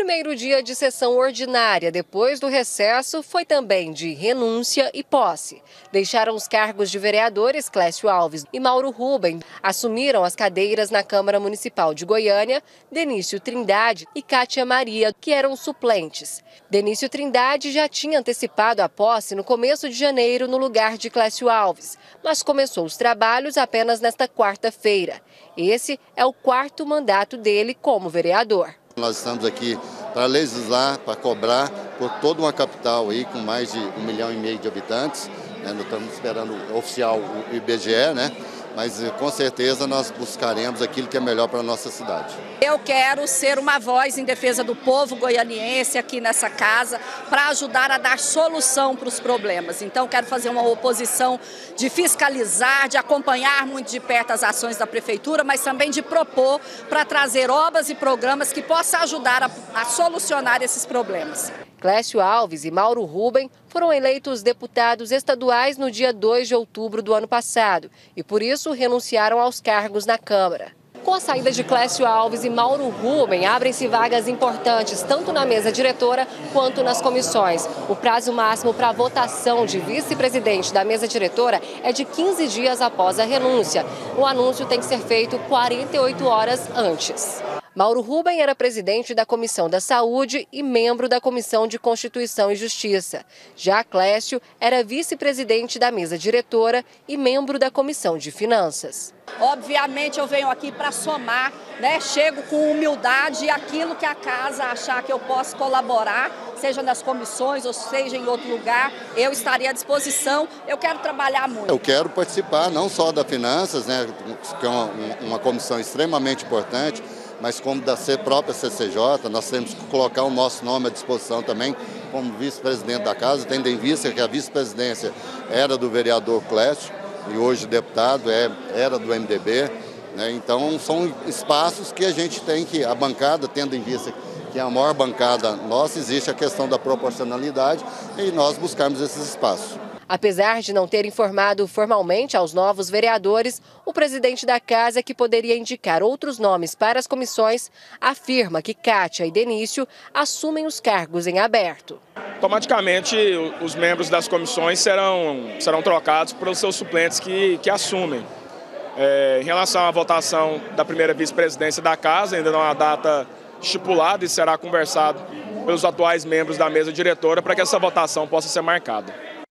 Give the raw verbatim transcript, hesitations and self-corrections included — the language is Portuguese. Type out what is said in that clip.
primeiro dia de sessão ordinária depois do recesso foi também de renúncia e posse. Deixaram os cargos de vereadores Clécio Alves e Mauro Rubem. Assumiram as cadeiras na Câmara Municipal de Goiânia, Denício Trindade e Cátia Maria, que eram suplentes. Denício Trindade já tinha antecipado a posse no começo de janeiro no lugar de Clécio Alves, mas começou os trabalhos apenas nesta quarta-feira. Esse é o quarto mandato dele como vereador. Nós estamos aqui para legislar, para cobrar por toda uma capital aí com mais de um milhão e meio de habitantes. Né? Nós estamos esperando o oficial, o I B G E, né? Mas com certeza nós buscaremos aquilo que é melhor para a nossa cidade. Eu quero ser uma voz em defesa do povo goianiense aqui nessa casa para ajudar a dar solução para os problemas. Então quero fazer uma oposição de fiscalizar, de acompanhar muito de perto as ações da Prefeitura, mas também de propor para trazer obras e programas que possam ajudar a, a solucionar esses problemas. Clécio Alves e Mauro Rubem foram eleitos deputados estaduais no dia dois de outubro do ano passado e, por isso, renunciaram aos cargos na Câmara. Com a saída de Clécio Alves e Mauro Rubem, abrem-se vagas importantes tanto na mesa diretora quanto nas comissões. O prazo máximo para a votação de vice-presidente da mesa diretora é de quinze dias após a renúncia. O anúncio tem que ser feito quarenta e oito horas antes. Mauro Rubem era presidente da Comissão da Saúde e membro da Comissão de Constituição e Justiça. Já Clécio era vice-presidente da mesa diretora e membro da Comissão de Finanças. Obviamente eu venho aqui para somar, né? Chego com humildade e aquilo que a casa achar que eu posso colaborar, seja nas comissões ou seja em outro lugar, eu estarei à disposição. Eu quero trabalhar muito. Eu quero participar não só da Finanças, né? Que é uma, uma comissão extremamente importante, mas como da própria C C J, nós temos que colocar o nosso nome à disposição também como vice-presidente da casa, tendo em vista que a vice-presidência era do vereador Clécio e hoje deputado é, era do M D B, né? Então são espaços que a gente tem que, a bancada, tendo em vista que a maior bancada nossa, existe a questão da proporcionalidade e nós buscarmos esses espaços. Apesar de não ter informado formalmente aos novos vereadores, o presidente da casa, que poderia indicar outros nomes para as comissões, afirma que Cátia e Denício assumem os cargos em aberto. Automaticamente, os membros das comissões serão, serão trocados pelos seus suplentes que, que assumem. É, em relação à votação da primeira vice-presidência da casa, ainda não há data estipulada e será conversado pelos atuais membros da mesa diretora para que essa votação possa ser marcada.